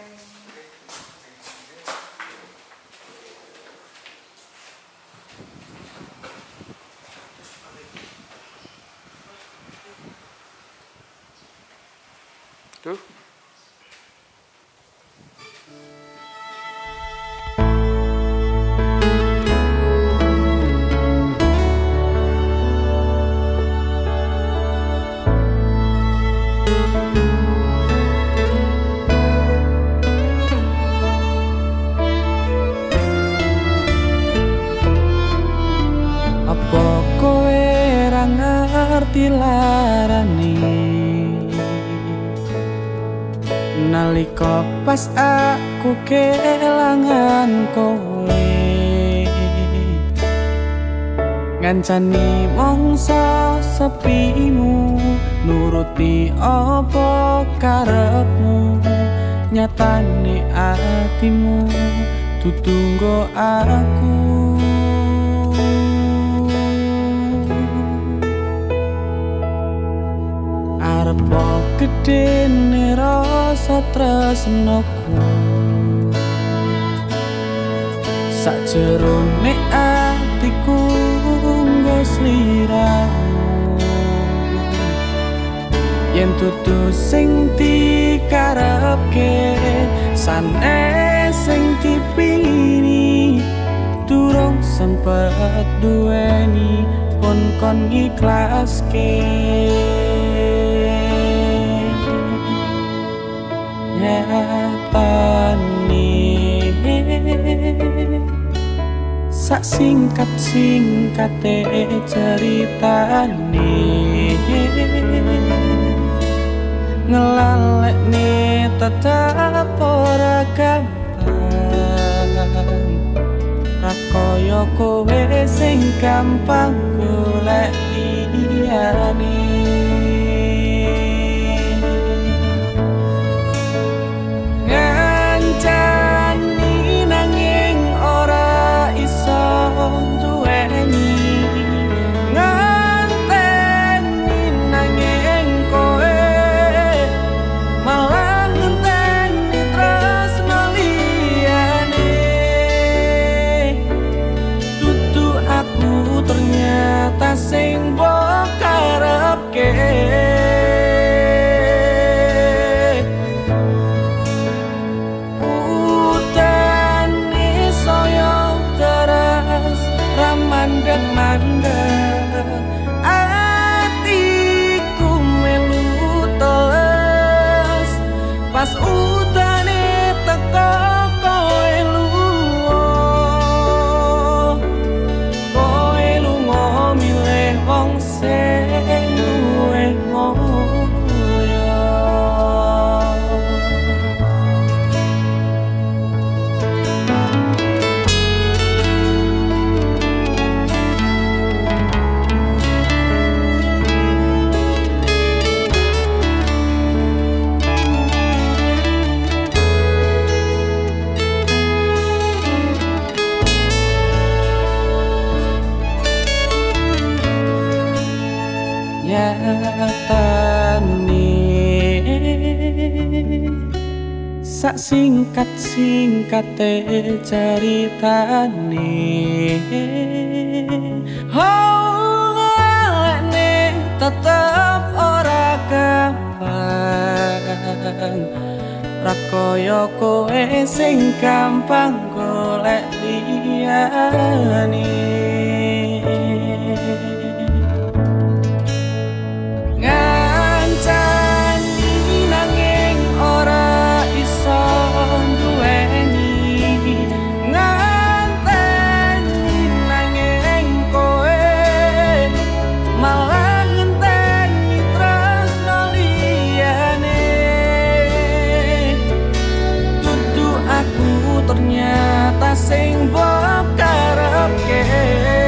Tuh. Apa kowe ra ngerti larane nalika pas aku kelangan kowe ngancani mongso sepimu nuruti apa karepmu nyatane atimu dudu nggo aku arep gedene rasa tresnaku sajerone atiku nggo sliramu yen dudu sing dikarepke sanes sing dipingini durung sempet duweni pun kon ikhlaske nyatane sak singkat-singkate ceritane ngelalekne tetap ora gampang ra kaya kowe sing gampang golek liyane ternyata sing mbok karepke utane saya teras ra mandeg-mandeg atiku melu teles pas utane teko kowe wong sing duwe mulya nyatane sak singkat-singkate ceritane ngene tetep ora gampang ra kaya kowe sing gampang golek liyane ternyata sing mbok karepke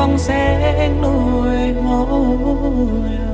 wong sing luwih mulya.